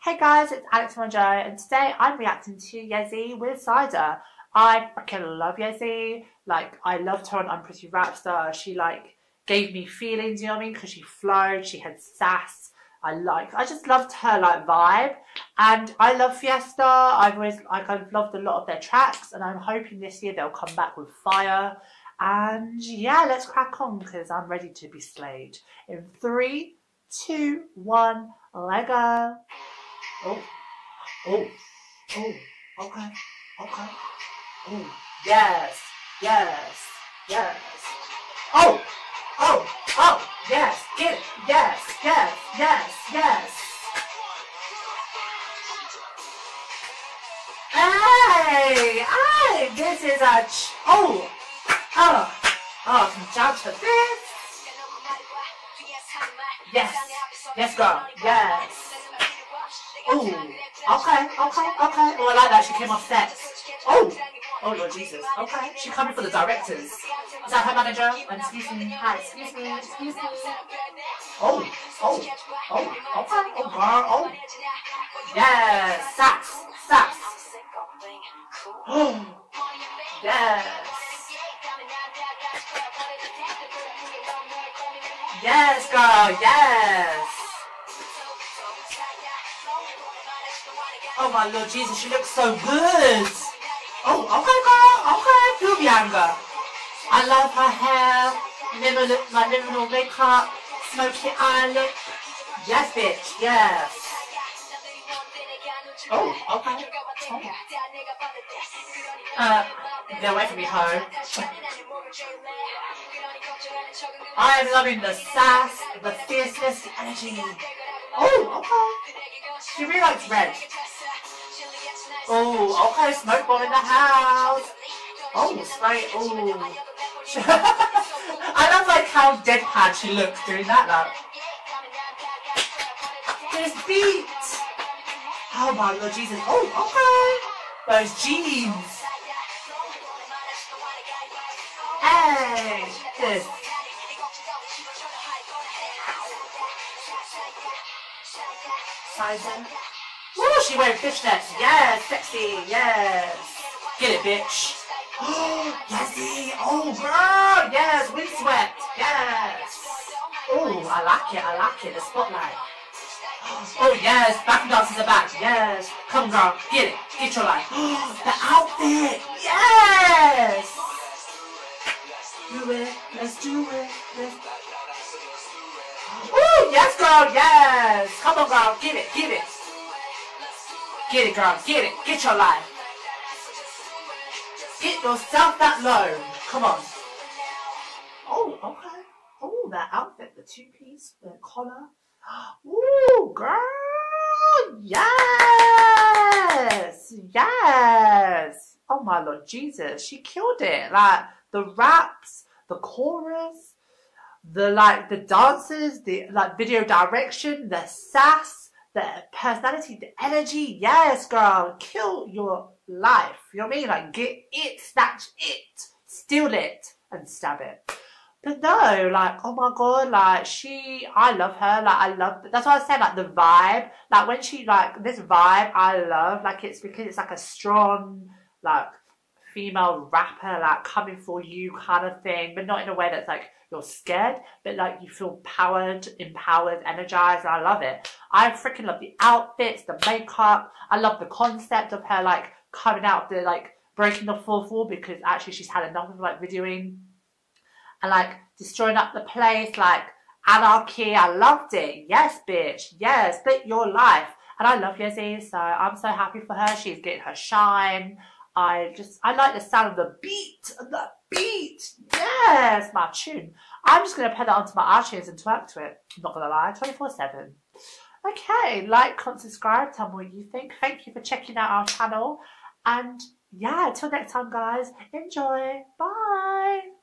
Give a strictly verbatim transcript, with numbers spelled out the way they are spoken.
Hey guys, it's Alex Monjo, and today I'm reacting to Yezi with Cider. I freaking love Yezi. Like, I loved her on I'm Pretty Rap Star. She like gave me feelings, you know what I mean? Because she flowed, she had sass. I like, I just loved her like vibe, and I love Fiesta. I've always like I've loved a lot of their tracks, and I'm hoping this year they'll come back with fire. And yeah, let's crack on because I'm ready to be slayed. In three, two, one, let go. Oh, oh, oh, okay, okay. Oh, yes, yes, yes. Oh, oh, oh, yes, get it, yes, yes, yes, yes. Hey, hey, this is a, ch oh, oh, oh, some jump to this. Yes, yes, girl, yes. Oh, okay, okay, okay. Oh, I like that. She came off set. Oh, oh Lord Jesus. Okay, she coming for the directors. Is that her manager? Excuse me. Hi, excuse me. Excuse me. Oh, oh, oh, okay. Oh, girl. Oh, yes. Sax, sax. Oh, yes. Yes, girl. Yes. Oh my Lord Jesus, she looks so good. Oh, okay, girl. Okay, feel Bianca. I love her hair, minimal, like minimal makeup, smoky eyelid. Yes, bitch. Yes. Oh, okay. Oh. Uh, get away from me, ho. I am loving the sass, the fierceness, the energy. Oh, okay. She really likes red. Oh, okay, smoke bomb in the house. Oh, spray. Oh. I love like how deadpan she looks doing that. Like, this beat. Oh my Lord Jesus. Oh, okay. Those jeans. Hey, this. Sizen. Woo, she wearing fishnets. Yes, sexy. Yes. Get it, bitch. Oh, Yezi. Oh, girl. Yes, wind sweat. Yes. Oh, I like it. I like it. The spotlight. Oh, yes. Back dances are back. Yes. Come on, girl. Get it. Get your life. The outfit. Yes. Do it. Let's do it. Let's... Oh, yes, girl. Yes. Come on, girl. Get it. Get it. Get it, girl. Get it. Get your life. Get yourself that loan. Come on. Oh, okay. Oh, that outfit, the two-piece, the collar. Ooh, girl. Yes. Yes. Oh, my Lord Jesus. She killed it. Like, the raps, the chorus, the, like, the dances, the, like, video direction, the sass, the personality, the energy. Yes, girl. Kill your life. You know what I mean? Like, get it, snatch it, steal it, and stab it. But no, like, oh my God, like, she, I love her. Like, I love, that's why I said, like, the vibe. Like, when she, like, this vibe, I love. Like, it's because it's, like, a strong, like, female rapper, like, coming for you kind of thing. But not in a way that's, like, you're scared, but like you feel powered, empowered, energized, and I love it. I freaking love the outfits, the makeup. I love the concept of her like coming out of the like breaking the fourth wall, because actually she's had enough of like videoing and like destroying up the place, like anarchy. I loved it. Yes, bitch. Yes, live your life. And I love Yezi, so I'm so happy for her. She's getting her shine. I just, I like the sound of the beat, the beat, yes, my tune. I'm just going to put that onto my iTunes and twerk to it, I'm not going to lie, twenty-four seven. Okay, like, comment, subscribe, tell me what you think. Thank you for checking out our channel. And yeah, until next time guys, enjoy, bye.